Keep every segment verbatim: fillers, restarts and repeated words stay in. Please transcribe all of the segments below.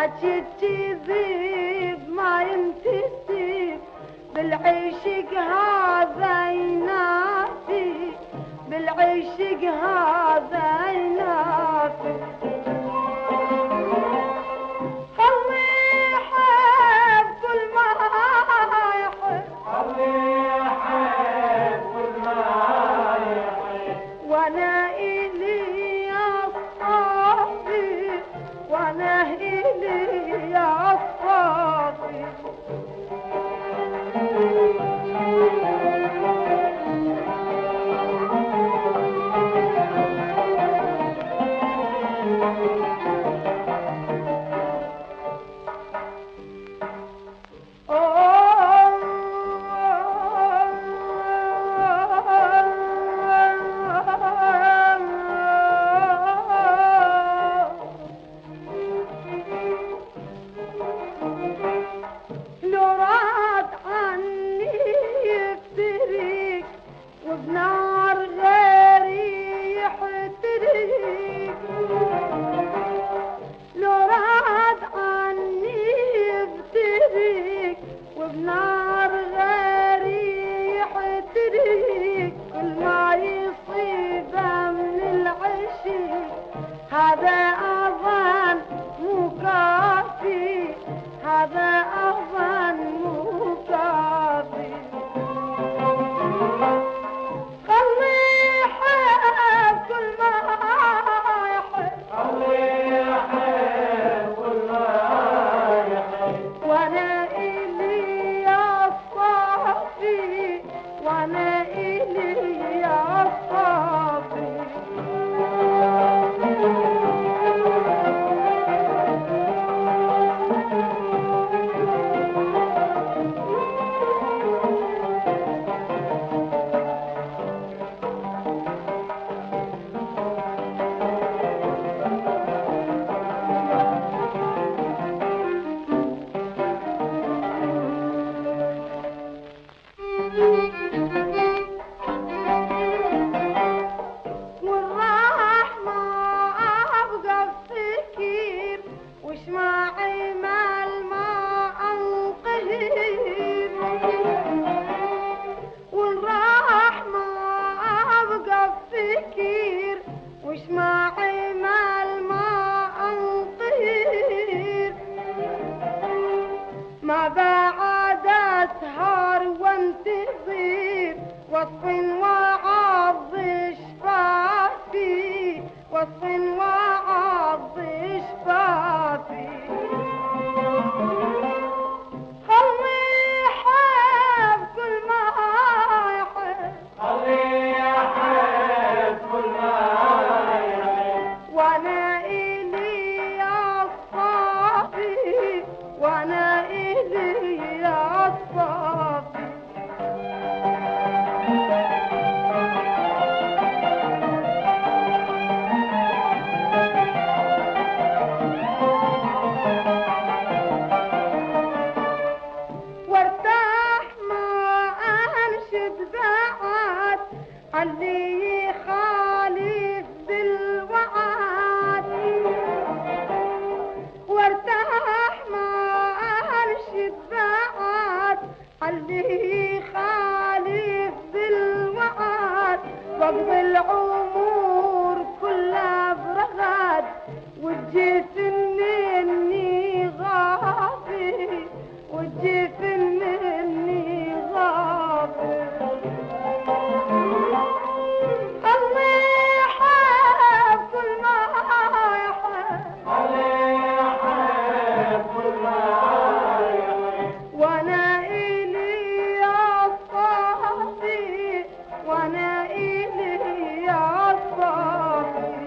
حكي كذب ما ينتسب بالعشق هذا ينافي بالعشق هذا ينافي خلي يحب كل ما يحب خلي يحب كل ما يحب وانا الي الصافي وانا الي الصافي وبنار غيري يحترق لو راد عني يفترق وبنار غيري يحترق كل ما يصيبه من العشق هذا أظن مو كافي هذا أظن مو كافي وانا الي يا صافي وش معي مال ما انطير ما بعد اسهر وانتظر وصف وعض شفافي وصف وعض شفافي خلي يحب كل ما يحب خلي يحب كل ما وانا الي الصافي وانا الي الصافي وارتاح ما انشد بعد اللي يخالف بالوعد وارتاح ما انشد بعد اللي يخالف بالوعد واقضي الامور كلها برغد وتجيت مني غافي وتجيت مني غافي خلي يحب كل ما يحب خلي يحب كل ما يحب وانا الي الصافي وانا الي الصافي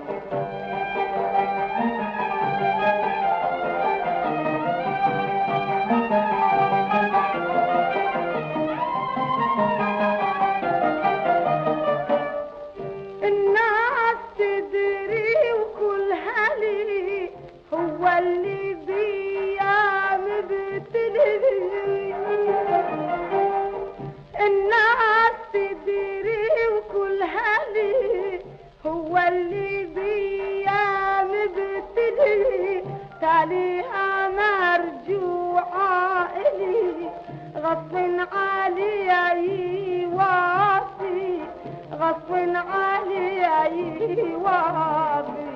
الناس تدري وكلها لي هو اللي بيا مبتلي الناس تدري وكلها لي هو اللي بيا مبتلي تاليها غصب علي واصي غصب علي واصي